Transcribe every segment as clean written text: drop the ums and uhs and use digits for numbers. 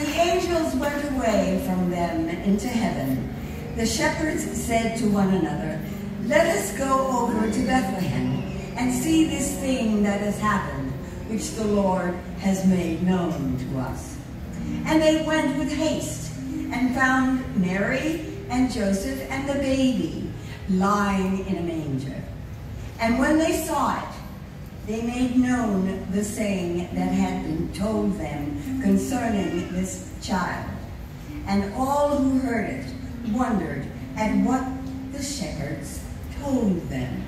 the angels went away from them into heaven, the shepherds said to one another, "Let us go over to Bethlehem and see this thing that has happened, which the Lord has made known to us." And they went with haste and found Mary and Joseph and the baby lying in a manger. And when they saw it, they made known the saying that had been told them concerning this child. And all who heard it wondered at what the shepherds told them.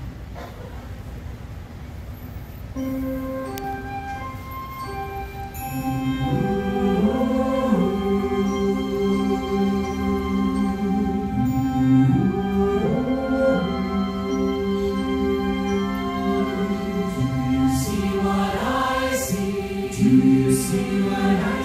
Do you see what I